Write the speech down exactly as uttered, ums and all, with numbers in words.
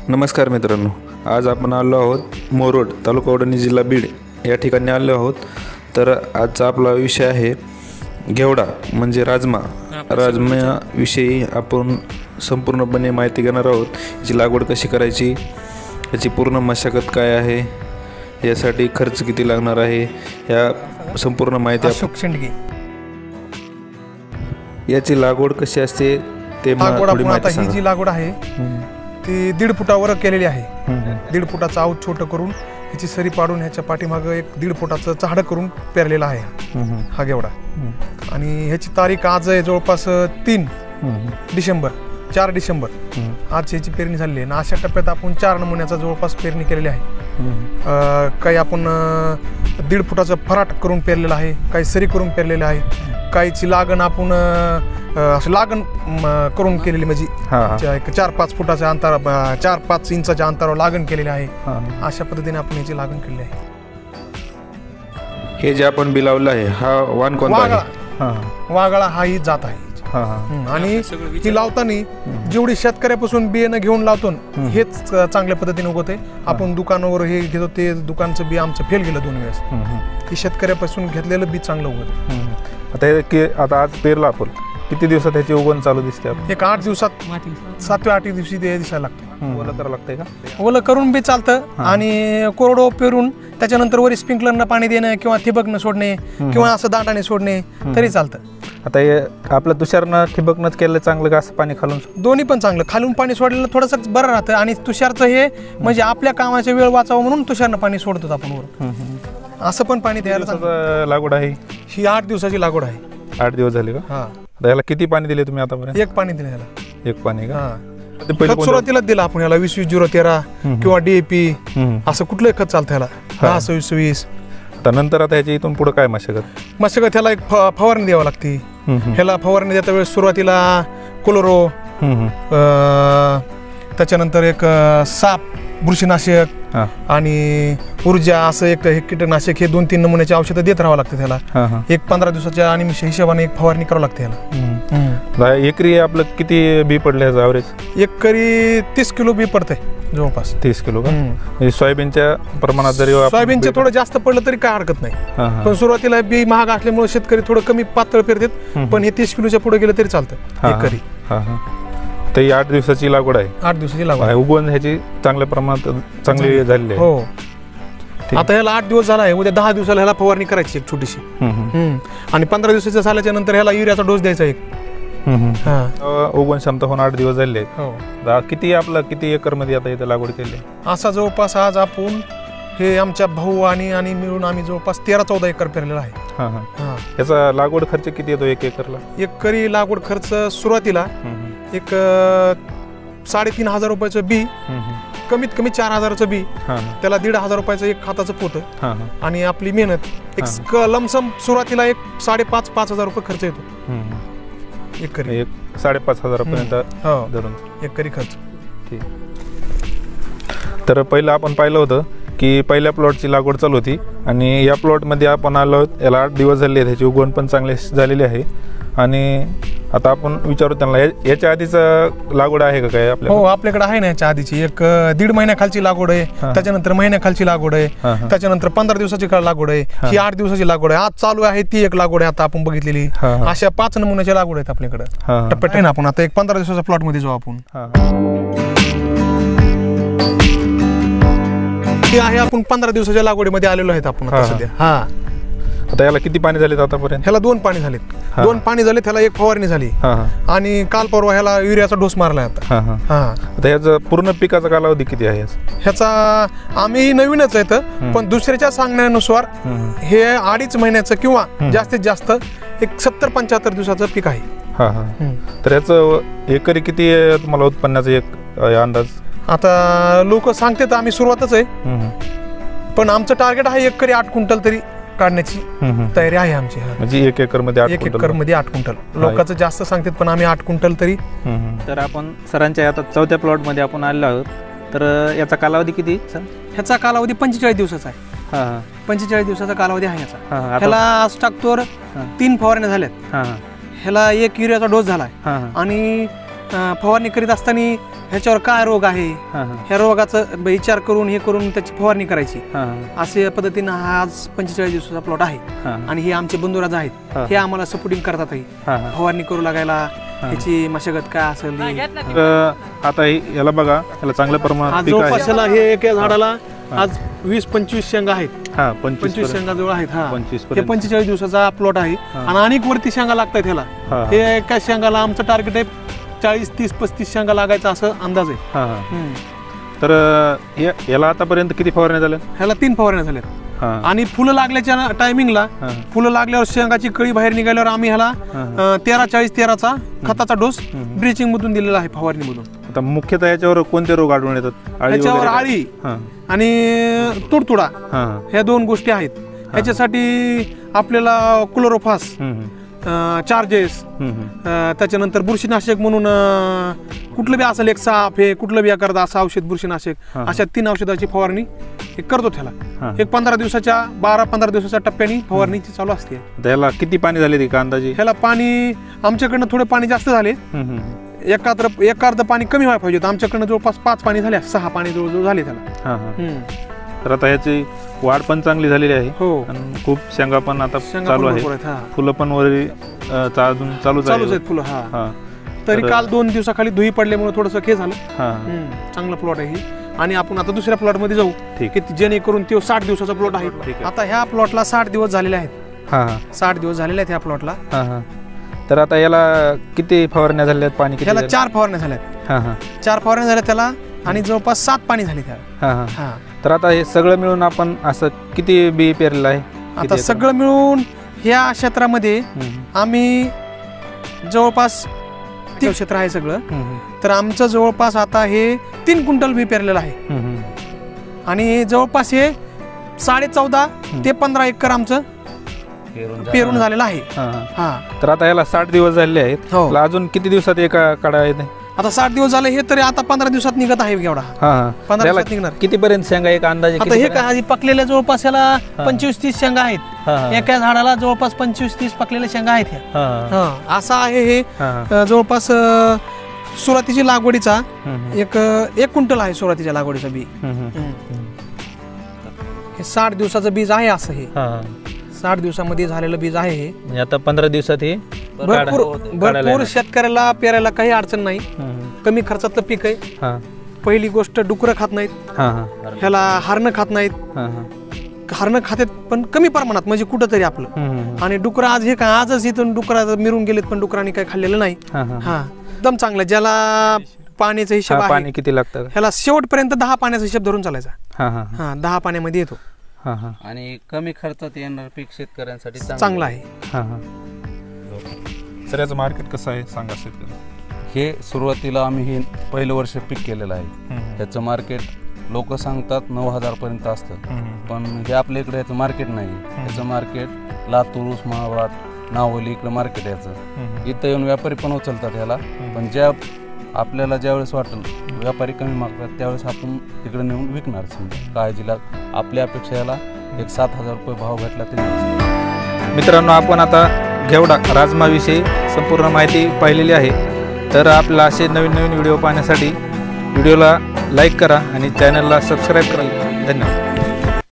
नमस्कार मित्रांनो, आज आपण आलो आहोत मोरोड, तालुका वडणी, जिल्हा बीड या ठिकाणी आलो आहोत. तर आजचा आपला विषय आहे घेवडा म्हणजे राजमा. राजमाविषयी आपण संपूर्णपणे माहिती घेणार आहोत. याची लागवड कशी करायची, याची पूर्ण मशागत काय आहे, यासाठी खर्च किती लागणार आहे, या संपूर्ण माहिती आपण. याची लागवड कशी असते ते थोडी माहिती सांगा. ही जी लागवड आहे ती दीड फुटावर केलेली आहे. दीड फुटाचं आऊत छोटं करून ह्याची सरी पाडून ह्याच्या पाठीमागं एक दीड फुटाचं झाड करून पेरलेला आहे हा घेवडा. आणि ह्याची तारीख आज आहे जवळपास तीन डिसेंबर चार डिसेंबर आज ह्याची पेरणी झालेली आहे. आणि अशा टप्प्यात आपण चार नमुन्याचा जवळपास पेरणी केलेली आहे. काही आपण दीड फुटाचं फराट करून पेरलेलं आहे, काही सरी करून पेरलेलं आहे, काहीची लागण आपण असं लागण करून केलेली म्हणजे एक चार पाच फुटाच्या अंतर चार पाच इंचाच्या अंतरावर लागण केलेली आहे. अशा पद्धतीने आपण याची लागण केलेली आहे. हे जे आपण बिलावलं आहे हा वाण कोणता आहे? वाघाळा हा ही जात आहे. आणि ती लावताना जेवढी शेतकऱ्यापासून बियाणं घेऊन लावतो हेच चांगल्या पद्धतीने उगवते. आपण दुकानावर हे घेतो ते दुकानचं बी आमचं फेल गेलं दोन वेळेस. ती शेतकऱ्यापासून घेतलेलं बी चांगलं उगवते. आता की आता आज पेरला आपण, किती दिवसात त्याची उगवण चालू दिसते? एक आठ दिवसात सातव्या आठ दिवशी ते दिसायला लागतं. ओलं करावं लागतंय का? ओलं करून बी चालतं आणि कोरडो पेरून त्याच्यानंतर वरी स्प्रिंकलरनं पाणी देणं किंवा ठिबकनं सोडणे किंवा असं दांडाने सोडणे तरी चालतं. आता हे आपलं तुषारनं ठिबकनंच केलं चांगलं का असं पाणी खालून? दोन्ही पण चांगलं. खालून पाणी सोडलेलं थोडंसं बरं राहतं आणि तुषारचं हे म्हणजे आपल्या कामाचा वेळ वाचावं म्हणून तुषारनं पाणी सोडतो आपण वर. असं पण पाणी द्यायला. लागवड आहे ही आठ दिवसाची लागवड आहे. आठ दिवस झाले का? हा. याला किती पाणी दिले तुम्ही आतापर्यंत? एक पाणी दिलं याला. एक पाणी का? सुरुवातीला दिला आपण याला वीस वीस झिरो तेरा किंवा डीएपी असं कुठलंही खत चालतं याला. दहा सव्वीस वीस. नंतर आता ह्याच्या इथून पुढे काय मशागत? मशागत ह्याला एक फवारणी द्यावी लागते. ह्याला फवारणी देता वेळेस सुरुवातीला क्लोरो, त्याच्यानंतर एक साप बुरशीनाशक आणि ऊर्जा असं एक कीटकनाशक हे दोन तीन नमुन्याची औषधं देत राहावं लागतं त्याला. एक पंधरा दिवसाच्या आणि हिशोबाने एक फवारणी करावं लागते याला. एकरी आपलं किती बी पडले ॲव्हरेज? एकरी तीस किलो बी पडतंय जवळपास. तीस किलो का? सोयाबीनच्या प्रमाणात जरी सोयाबीनचे थोडं जास्त पडलं तरी काय हरकत नाही. पण सुरुवातीला बी महाग असल्यामुळे शेतकरी थोडं कमी पातळ पेरतात. पण हे तीस किलोच्या पुढे गेलं तरी चालतं एकरी. तर ही आठ दिवसाची लागवड आहे. आठ दिवसाची लागवड आहे. उगवण ह्याची चांगल्या प्रमाणात चांगली झालेली आहे. हो. आता ह्याला आठ दिवस झाला आहे. उद्या दहा दिवसाला ह्याला फवारणी करायची एक छोटीशी. आणि पंधरा दिवसाच्या झाल्याच्या नंतर ह्याला युरियाचा डोस द्यायचा एक. उगवण क्षमता होऊन आठ दिवस झाले. किती आपलं किती एकर मध्ये आता इथे लागवड केली? असा जवळपास आज आपण हे आमच्या भाऊ आणि आणि मिळून आम्ही जवळपास तेरा चौदा एकर पेरलेला आहे. याचा लागवड खर्च किती येतो एक एकरला? एकरी लागवड खर्च सुरुवातीला एक साडेतीन हजार रुपयाचं बी, कमीत कमी चार हजाराचं बी, त्याला दीड हजार रुपयाचं एक खाताचं पोत आणि आपली मेहनत एक लमसम सुरुवातीला एक साडेपाच पाच हजार रुपये खर्च येतो एकरी. एक साडेपाच हजारापर्यंत धरून एकरी खर्च. ठीक. तर पहिलं आपण पाहिलं होतं की पहिल्या प्लॉटची लागवड चालू होती आणि या प्लॉटमध्ये आपण आलो आहोत. याला आठ दिवस झाले, त्याची उगवण पण चांगली झालेली आहे. आणि आता आपण विचारू त्यांना याच्या आधीचं लागवड आहे का काय आपल्या? हो, आपल्याकडे आहे ना याच्या आधीची एक दीड महिन्याखालची लागवड आहे, त्याच्यानंतर महिन्याखालची लागवड आहे, त्याच्यानंतर पंधरा दिवसाची लागवड आहे, ही आठ दिवसाची लागवड आहे. आज चालू आहे ती एक लागवड आहे आता आपण बघितलेली. अशा पाच नमुन्याच्या लागवड आहेत आपल्याकडे टप्प्यात आहे ना. आपण आता एक पंधरा दिवसाच्या प्लॉट मध्ये जाऊ आपण. आहे आपण पंधरा दिवसाच्या लागवडीमध्ये आलेलो आहेत आपण आता सध्या. हा. आता याला किती पाणी झालेत आतापर्यंत? ह्याला दोन पाणी झालेत. दोन पाणी झाले, त्याला एक फवारणी झाली आणि काल परवा ह्याला युरियाचा डोस मारला आता. आता ह्याचा पूर्ण पिकाचा कालावधी किती आहे ह्याचा? आम्ही नवीनच आहेत पण दुसऱ्याच्या सांगण्यानुसार हे अडीच महिन्याचं किंवा जास्तीत जास्त एक सत्तर पंच्याहत्तर दिवसाचं पीक आहे. तर याचं एकरी किती तुम्हाला उत्पन्नाचा एक अंदाज? आता लोक सांगतात, आम्ही सुरुवातच आहे पण आमचं टार्गेट आहे एकरी आठ क्विंटल तरी काढण्याची तयारी आहे आमची. म्हणजे एक एकर मध्ये एक एकर मध्ये आठ क्विंटल लोकांचं जास्त सांगतात पण आम्ही आठ क्विंटल तरी. तर आपण सरांच्या आता चौथ्या प्लॉट मध्ये आपण आलेलो आहोत. तर याचा कालावधी किती सर? ह्याचा कालावधी पंचेचाळीस दिवसाचा आहे. पंचेचाळीस दिवसाचा कालावधी आहे ह्याचा. ह्याला आज टाकतोर तीन फवारण्या झाल्यात. ह्याला एक युरियाचा डोस झालाय आणि अं, फवारणी करीत असताना ह्याच्यावर काय रोग आहे हां हां ह्या रोगाचा विचार करून हे करून त्याची फवारणी करायची. हां हां अशा पद्धतीनं हा आज पंचेचाळीस दिवसाचा प्लॉट आहे. हां आणि हे आमचे बंधुराज आहेत, हा. हे आम्हाला सपोर्टिंग करतात आहे. हां हां फवारणी करू लागायला ह्याची मशागत काय असेल ती. तर आता हे- याला बघा, याला चांगल्या प्रमाणात आज पीक आहे. जवळपास याला हे एका झाडाला आज वीस पंचवीस शेंगा आहेत. हा पंचवीस पंचवीस शेंगा जवळ आहेत. हा पंचवीस हे पर्यंत. पंचेचाळीस दिवसाचा प्लॉट आहे आणि अनेक वरती शेंगा लागतात ह्याला. हा, हा. हे एका शेंगाला आमचं टार्गेट आहे चाळीस तीस पस्तीस शेंगा लागायचा असं अंदाज आहे. हा हा हम्म. तर या- याला आतापर्यंत किती फवारण्या झाल्या? ह्याला तीन फवारण्या झाल्यात. हा आणि फुलं लागल्याच्या टायमिंगला हा. फुलं लागल्यावर शेंगाची कळी बाहेर निघाल्यावर आम्ही ह्याला अं, तेरा चाळीस तेराचा खताचा डोस ड्रिचिंग मधून दिलेला आहे, फवारणी मधून. आता मुख्यतः याच्यावर कोणते रोग आढळून येतात? आळी ह्याच्यावर वगैरे? आळी हा आणि तुडतुडा हा ह्या दोन गोष्टी आहेत. ह्याच्यासाठी आपल्याला क्लोरोफास, हम्म, हम्म, चार्जेस, हम्म, हम्म. त्याच्यानंतर बुरशीनाशक म्हणून अं, कुठलं बी असेल एक साफ हे कुठलं बी करता असं औषध बुरशीनाशक, हा. अशा तीन औषधाची फवारणी हे करतो त्याला. हा. एक पंधरा दिवसाच्या बारा पंधरा दिवसाच्या टप्प्याने फवारणीची चालू असते. आता याला किती पाणी झाले ते का अंदाजे? ह्याला पाणी आमच्याकडनं थोडे पाणी जास्त झाले, हम्म, हम्म. एकाद्र एकार्ध पाणी कमी व्हायला पाहिजे होतं. आमच्याकडनं जवळपास पाच पाणी झाले, सहा पाणी जवळजवळ झाले त्याला. हा हा हम्म. तर आता याची वाढ पण चांगली झालेली आहे हो, आणि खूप शेंगा पण आता शेंगा चालू पण आहे. भरपूर आहेत. हा. फुलं पण वगैरे अं, चा- अजून चालूच चालूच आहे. आहेत फुलं. हा हा तरी तर- काल दोन दिवसाखाली धुई पडल्यामुळे थोडंसं हे झालं. हा हम्म. चांगला प्लॉट आहे ही. आणि आपण आता दुसऱ्या प्लॉट मध्ये जाऊ ठीक. की जेणेकरून तो साठ दिवसाचा प्लॉट आहे. ठीक आहे. आता ह्या प्लॉटला साठ दिवस झालेले आहेत. हा हा साठ दिवस झालेले आहेत ह्या प्लॉटला. हा हा तर आता याला किती फवारण्या झाल्यात? पाणी किती ह्याला झालं? चार फवारण्या झाल्यात. हा हा चार फवारण्या झाल्या त्याला आणि जवळपास सात पाणी झाले त्याला. हा हा हा तर आता हे सगळं मिळून आपण असं किती बी पेरलेलं आहे? आता किती एकर? सगळं मिळून ह्या क्षेत्रामध्ये हम्म, आम्ही जवळपास ते क्षेत्र आहे सगळं. हम्म, तर आमचं जवळपास आता हे तीन क्विंटल बी पेरलेलं आहे. हम्म, हम्म. आणि जवळपास हे साडे चौदा ते पंधरा एकर आमचं पेरून झालेलं आहे. हा, हा. हा तर आता याला साठ दिवस झालेले आहेत. हो. याला अजून किती दिवसात एका काढा येते? आता साठ दिवस झाले हे तरी आता पंधरा दिवसात निघत आहे एवढा. हा हा पंधरा याला दिवसात निघणार. किती पर्यंत शेंगा एक अंदाजे? आता किती हे पर्यंत? काय आधी पकलेल्या जवळपास ह्याला पंचवीस तीस शेंगा आहेत. हा, हा. एका झाडाला जवळपास पंचवीस तीस पकलेल्या शेंगा आहेत ह्या. हा, हा. हा असं आहे हे. हा, हा. अ, जवळपास अ, सुरुवातीची लागवडीचा हम्म, एक अ, एक क्विंटल आहे सुरुवातीच्या लागवडीचं बी. हम्म, हम्म. हे साठ दिवसाचं बीज आहे असं हे. हा, हा. साठ दिवसामध्ये झालेलं बीज आहे हे. म्हणजे आता पंधरा दिवसात हे भरपूर काढायला भरपूर येणार. शेतकऱ्याला पेरायला काही अडचण नाही. हम्म, कमी खर्चातलं पीक आहे. हा, पहिली गोष्ट डुकरं खात नाहीत, हा, हा. ह्याला हरणं खात नाहीत. हा, हा. हरणं खातात पण कमी प्रमाणात, म्हणजे कुठंतरी आपलं. हम्म, हम्म. आणि डुकरं आज हे काय आजच इथून डुकरं मिरून गेलेत पण डुकरांनी काही खाल्लेलं नाही. हा, हा. हा एकदम चांगलं. ज्याला पाण्याचा हिशोब हा, आहे पाणी किती लागतं? ह्याला शेवटपर्यंत दहा पाण्याचा हिशोब धरून चालायचा. हा, हा. हा दहा पाण्यामध्ये येतो. हा, हा. आणि कमी खर्चात येणार पीक शेतकऱ्यांसाठी चांगला आहे. हा, हा. सर याचं मार्केट कसं आहे सांगा शेतकरी. हे सुरुवातीला आम्ही हे पहिलं वर्ष पीक केलेलं आहे. हम्म, ह्याचं मार्केट लोक सांगतात नऊ हजार पर्यंत असतं, हम्म. पण हे आपल्या इकडे याचं मार्केट नाही. ह्याचं मार्केट लातूर, उस्मानाबाद, नावली इकडे मार्केट याचं. हम्म. इथं येऊन व्यापारी पण उचलतात ह्याला, पण ज्या आपल्याला ज्यावेळेस वाटेल व्यापारी कमी मागतात त्यावेळेस आपण तिकडे नेऊन विकणार. समजा काळजीला आपल्या अपेक्षा याला एक सात हजार रुपये भाव भेटला तरी. मित्रांनो आपण आता घेवडा राजमाविषयी संपूर्ण माहिती पाहिलेली आहे. तर आपल्याला असे नवीन नवीन व्हिडिओ पाहण्यासाठी व्हिडिओला लाईक करा आणि चॅनलला सबस्क्राईब करा. धन्यवाद.